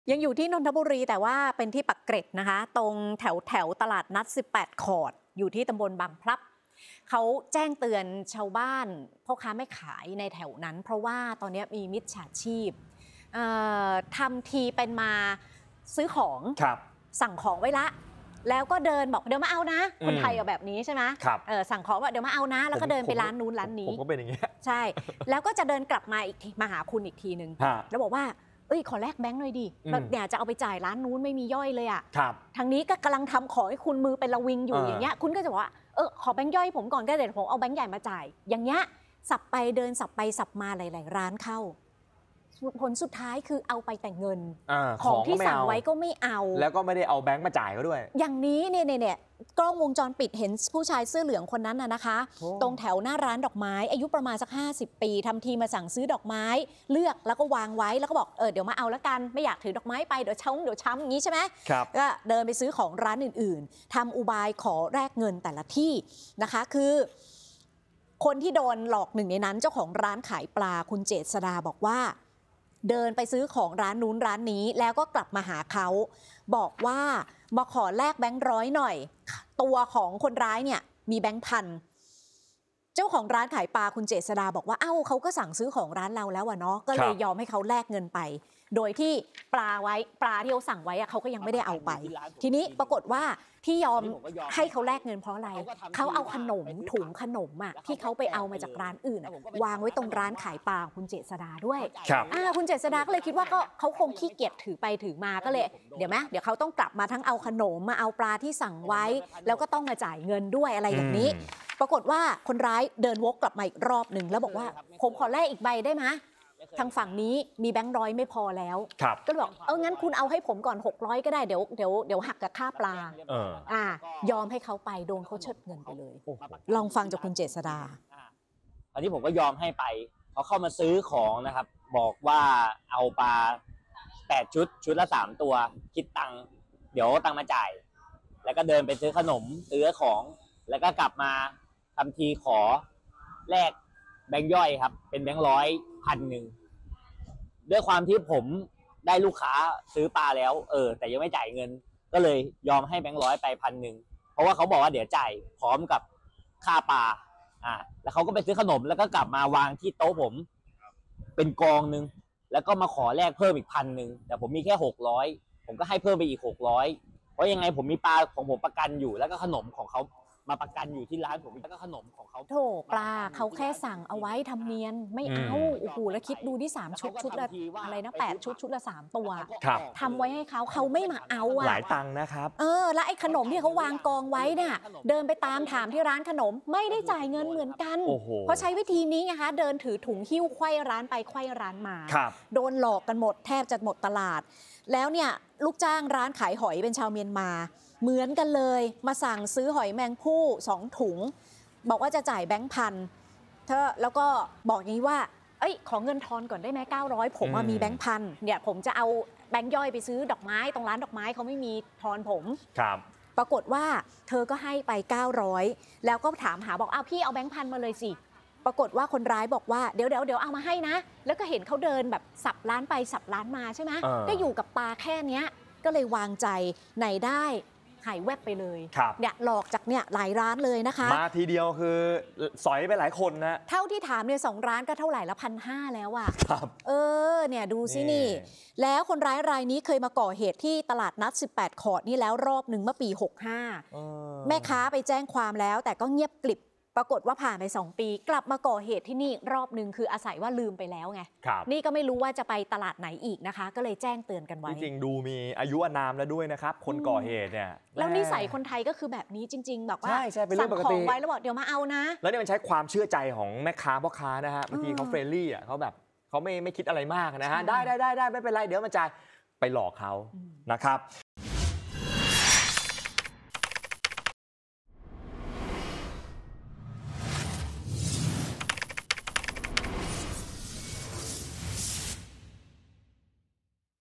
ยังอยู่ที่นนทบุรีแต่ว่าเป็นที่ปักเกร็ดนะคะตรงแถวตลาดนัด18 ขอดอยู่ที่ตำบลบางพลับเขาแจ้งเตือนชาวบ้านพ่อค้าแม่ขายในแถวนั้นเพราะว่าตอนนี้มีมิจฉาชีพทำทีเป็นมาซื้อของสั่งของไว้ละแล้วก็เดินบอกเดี๋ยวมาเอานะคนไทยแบบนี้ใช่ไหมสั่งของว่าเดี๋ยวมาเอานะแล้วก็เดินไปร้านนู้นร้านนี้ผมก็เป็นอย่างเงี้ยใช่แล้วก็จะเดินกลับมาอีกทีมาหาคุณอีกทีนึงแล้วบอกว่าขอแลกแบงค์หน่อยดิเนี่ยจะเอาไปจ่ายร้านนู้นไม่มีย่อยเลยอ่ะทางนี้ก็กำลังทำขอให้คุณมือเป็นระวิงอยู่อย่างเงี้ยคุณก็จะบอกว่าขอแบงค์ย่อยผมก่อนก็เดี๋ยวผมเอาแบงค์ใหญ่มาจ่ายอย่างเงี้ยสับไปเดินสับไปสับมาหลายๆร้านเข้าผลสุดท้ายคือเอาไปแต่เงินของที่สั่งไว้ก็ไม่เอาแล้วก็ไม่ได้เอาแบงค์มาจ่ายเขาด้วยอย่างนี้เนี่ยกล้องวงจรปิดเห็นผู้ชายเสื้อเหลืองคนนั้นนะคะตรงแถวหน้าร้านดอกไม้อายุประมาณสัก50 ปีทำทีมาสั่งซื้อดอกไม้เลือกแล้วก็วางไว้แล้วก็บอกเดี๋ยวมาเอาละกันไม่อยากถือดอกไม้ไปเดี๋ยวช้ำอย่างนี้ใช่ไหมก็เดินไปซื้อของร้านอื่นๆทำอุบายขอแลกเงินแต่ละที่นะคะคือคนที่โดนหลอกหนึ่งในนั้นเจ้าของร้านขายปลาคุณเจษฎาบอกว่าเดินไปซื้อของร้านนู้นร้านนี้แล้วก็กลับมาหาเขาบอกว่ามาขอแลกแบงค์ร้อยหน่อยตัวของคนร้ายเนี่ยมีแบงค์พันเจ้าของร้านขายปลาคุณเจษฎาบอกว่าเขาก็สั่งซื้อของร้านเราแล้วเนาะก็เลยยอมให้เขาแลกเงินไปโดยที่ปลาที่เขาสั่งไว้เขาก็ยังไม่ได้เอาไปทีนี้ปรากฏว่าที่ยอมให้เขาแลกเงินเพราะอะไรเขาเอาขนมถุงขนมที่เขาไปเอามาจากร้านอื่นวางไว้ตรงร้านขายปลาคุณเจษฎาด้วยคุณเจษฎาก็เลยคิดว่าเขาคงขี้เกียจถือไปถือมาก็เลยเดี๋ยวเขาต้องกลับมาทั้งเอาขนมมาเอาปลาที่สั่งไว้แล้วก็ต้องมาจ่ายเงินด้วยอะไรอย่างนี้ปรากฏว่าคนร้ายเดินวกกลับมาอีกรอบหนึ่งแล้วบอกว่าผมขอแลกอีกใบได้ไหมทางฝั่งนี้มีแบงค์ร้อยไม่พอแล้วก็บอกงั้นคุณเอาให้ผมก่อน600ก็ได้เดี๋ยวหักกับค่าปลายอมให้เขาไปโดนเขาเชิดเงินไปเลยลองฟังจากคุณเจษฎาอันนี้ผมก็ยอมให้ไปเขาเข้ามาซื้อของนะครับบอกว่าเอาปลา8 ชุดละ3 ตัวคิดตังค์เดี๋ยวตังค์มาจ่ายแล้วก็เดินไปซื้อขนมซื้อของแล้วก็กลับมาทำทีขอแลกแบงค์ย่อยครับเป็นแบงค์ร้อย1,000ด้วยความที่ผมได้ลูกค้าซื้อปลาแล้วแต่ยังไม่จ่ายเงินก็เลยยอมให้แบงค์ร้อยไป1,000เพราะว่าเขาบอกว่าเดี๋ยวจ่ายพร้อมกับค่าปลาแล้วเขาก็ไปซื้อขนมแล้วก็กลับมาวางที่โต๊ะผมเป็นกองนึงแล้วก็มาขอแลกเพิ่มอีก1,000แต่ผมมีแค่600ผมก็ให้เพิ่มไปอีก600เพราะยังไงผมมีปลาของผมประกันอยู่แล้วก็ขนมของเขามาประกันอยู่ที่ร้านผมแล้วก็ขนมของเขาโถปลาเขาแค่สั่งเอาไว้ทำเนียนไม่เอาโอ้โหแล้วคิดดูที่3 ชุดละอะไรนะ8 ชุดละ3 ตัวทำไว้ให้เขาไม่มาเอาหลายตังค์นะครับแล้วไอ้ขนมที่เขาวางกองไว้เนี่ยเดินไปตามถามที่ร้านขนมไม่ได้จ่ายเงินเหมือนกันเพราะใช้วิธีนี้ไงคะเดินถือถุงหิ้วไขว้ร้านไปไขว้ร้านมาโดนหลอกกันหมดแทบจะหมดตลาดแล้วเนี่ยลูกจ้างร้านขายหอยเป็นชาวเมียนมาเหมือนกันเลยมาสั่งซื้อหอยแมงภู่2 ถุงบอกว่าจะจ่ายแบงค์พันแล้วก็บอกอย่างนี้ว่าขอเงินทอนก่อนได้ไหม900ผมมีแบงค์พันเนี่ยผมจะเอาแบงค์ย่อยไปซื้อดอกไม้ตรงร้านดอกไม้เขาไม่มีทอนผมปรากฏว่าเธอก็ให้ไป900แล้วก็ถามหาบอกพี่เอาแบงค์พันมาเลยสิปรากฏว่าคนร้ายบอกว่าเดี๋ยวเอามาให้นะแล้วก็เห็นเขาเดินแบบสับร้านไปสับร้านมาใช่ไหมก็อยู่กับปลาแค่เนี้ยก็เลยวางใจไหนได้หายแวบไปเลยเนี่ยหลอกจากเนี่ยหลายร้านเลยนะคะมาทีเดียวคือสอยไปหลายคนนะเท่าที่ถามเนี่ย2 ร้านก็เท่าไหร่ละ1,500แล้วอ่ะเนี่ยดูสินี่แล้วคนร้ายรายนี้เคยมาก่อเหตุที่ตลาดนัด18 ขอดนี่แล้วรอบหนึ่งเมื่อปี65แม่ค้าไปแจ้งความแล้วแต่ก็เงียบกลิบปรากฏว่าผ่านไป2 ปีกลับมาก่อเหตุที่นี่รอบหนึ่งคืออาศัยว่าลืมไปแล้วไงนี่ก็ไม่รู้ว่าจะไปตลาดไหนอีกนะคะก็เลยแจ้งเตือนกันไว้จริงๆดูมีอายุอานามแล้วด้วยนะครับคนก่อเหตุเนี่ยแล้วนิสัยคนไทยก็คือแบบนี้จริงๆแบบว่าสั่งของไว้แล้วบอกเดี๋ยวมาเอานะแล้วเนี่ยมันใช้ความเชื่อใจของแม่ค้าพ่อค้านะฮะบางทีเขาเฟรนลี่เขาแบบเขาไม่คิดอะไรมากนะฮะได้ไม่เป็นไรเดี๋ยวมาจ่ายไปหลอกเขานะครับ